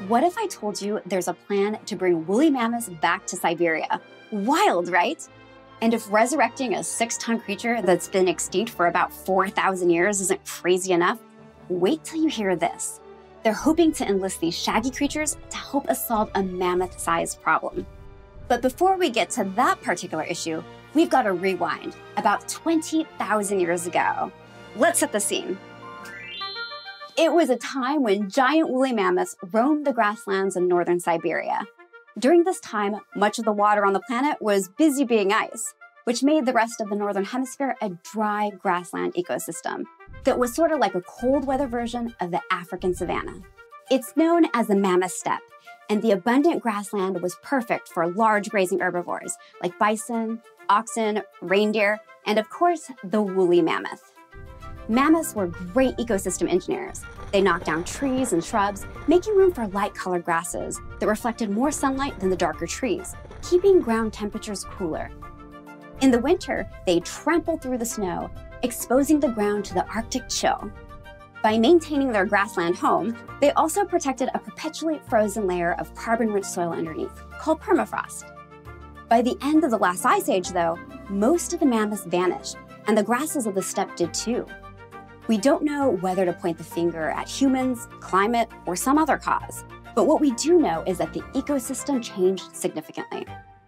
What if I told you there's a plan to bring woolly mammoths back to Siberia? Wild, right? And if resurrecting a 6-ton creature that's been extinct for about 4,000 years isn't crazy enough, wait till you hear this. They're hoping to enlist these shaggy creatures to help us solve a mammoth-sized problem. But before we get to that particular issue, we've got to rewind about 20,000 years ago. Let's set the scene. It was a time when giant woolly mammoths roamed the grasslands of northern Siberia. During this time, much of the water on the planet was busy being ice, which made the rest of the northern hemisphere a dry grassland ecosystem that was sort of like a cold weather version of the African savanna. It's known as the mammoth steppe, and the abundant grassland was perfect for large grazing herbivores like bison, oxen, reindeer, and of course, the woolly mammoth. Mammoths were great ecosystem engineers. They knocked down trees and shrubs, making room for light-colored grasses that reflected more sunlight than the darker trees, keeping ground temperatures cooler. In the winter, they trampled through the snow, exposing the ground to the Arctic chill. By maintaining their grassland home, they also protected a perpetually frozen layer of carbon-rich soil underneath, called permafrost. By the end of the last ice age, though, most of the mammoths vanished, and the grasses of the steppe did too. We don't know whether to point the finger at humans, climate, or some other cause, but what we do know is that the ecosystem changed significantly.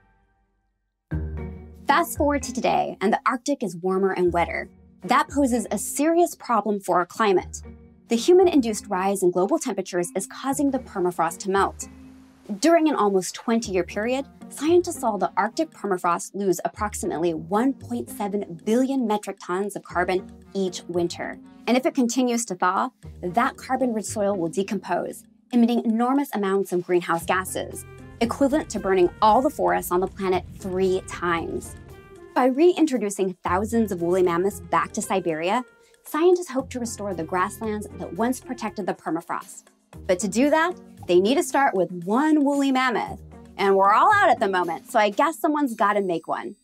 Fast forward to today, and the Arctic is warmer and wetter. That poses a serious problem for our climate. The human-induced rise in global temperatures is causing the permafrost to melt. During an almost 20-year period, scientists saw the Arctic permafrost lose approximately 1.7 billion metric tons of carbon each winter. And if it continues to thaw, that carbon-rich soil will decompose, emitting enormous amounts of greenhouse gases, equivalent to burning all the forests on the planet 3 times. By reintroducing thousands of woolly mammoths back to Siberia, scientists hope to restore the grasslands that once protected the permafrost. But to do that, they need to start with one woolly mammoth. And we're all out at the moment, so I guess someone's got to make one.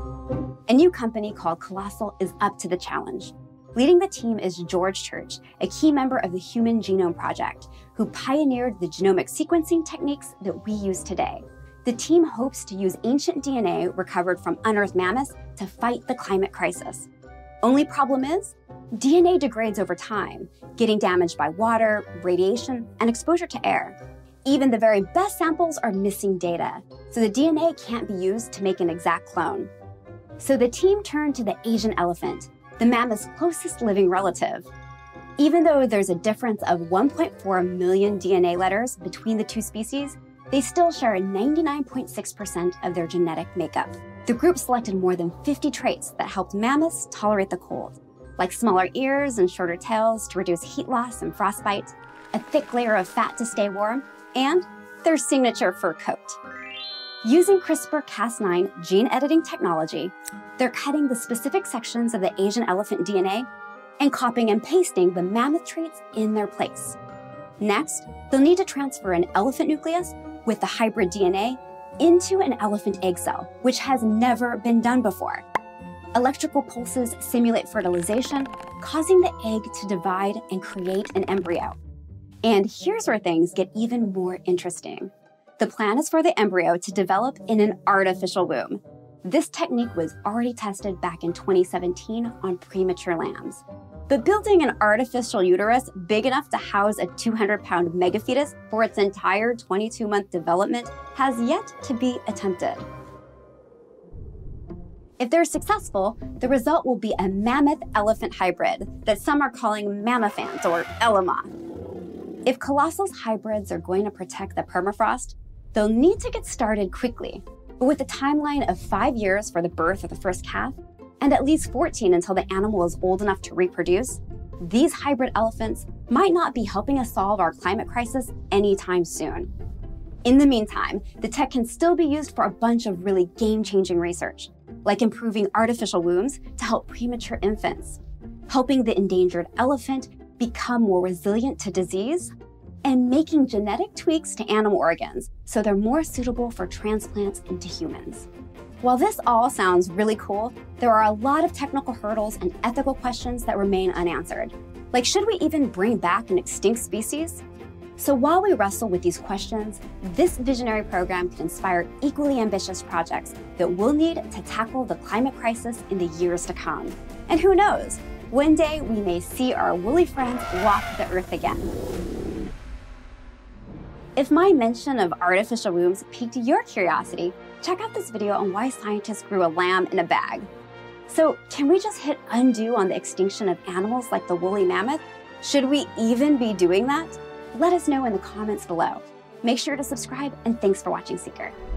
A new company called Colossal is up to the challenge. Leading the team is George Church, a key member of the Human Genome Project, who pioneered the genomic sequencing techniques that we use today. The team hopes to use ancient DNA recovered from unearthed mammoths to fight the climate crisis. Only problem is, DNA degrades over time, getting damaged by water, radiation, and exposure to air. Even the very best samples are missing data, so the DNA can't be used to make an exact clone. So the team turned to the Asian elephant, the mammoth's closest living relative. Even though there's a difference of 1.4 million DNA letters between the two species, they still share 99.6% of their genetic makeup. The group selected more than 50 traits that helped mammoths tolerate the cold, like smaller ears and shorter tails to reduce heat loss and frostbite, a thick layer of fat to stay warm, and their signature fur coat. Using CRISPR-Cas9 gene editing technology, they're cutting the specific sections of the Asian elephant DNA and copying and pasting the mammoth traits in their place. Next, they'll need to transfer an elephant nucleus with the hybrid DNA into an elephant egg cell, which has never been done before. Electrical pulses simulate fertilization, causing the egg to divide and create an embryo. And here's where things get even more interesting. The plan is for the embryo to develop in an artificial womb. This technique was already tested back in 2017 on premature lambs. But building an artificial uterus big enough to house a 200-pound megafetus for its entire 22-month development has yet to be attempted. If they're successful, the result will be a mammoth-elephant hybrid that some are calling mammothant or Elamoth. If Colossal's hybrids are going to protect the permafrost, they'll need to get started quickly. But with a timeline of 5 years for the birth of the first calf, and at least 14 until the animal is old enough to reproduce, these hybrid elephants might not be helping us solve our climate crisis anytime soon. In the meantime, the tech can still be used for a bunch of really game-changing research, like improving artificial wombs to help premature infants, helping the endangered elephant become more resilient to disease, and making genetic tweaks to animal organs so they're more suitable for transplants into humans. While this all sounds really cool, there are a lot of technical hurdles and ethical questions that remain unanswered. Like, should we even bring back an extinct species? So while we wrestle with these questions, this visionary program can inspire equally ambitious projects that we'll need to tackle the climate crisis in the years to come. And who knows, one day we may see our woolly friends walk the earth again. If my mention of artificial wombs piqued your curiosity, check out this video on why scientists grew a lamb in a bag. So can we just hit undo on the extinction of animals like the woolly mammoth? Should we even be doing that? Let us know in the comments below. Make sure to subscribe, and thanks for watching, Seeker.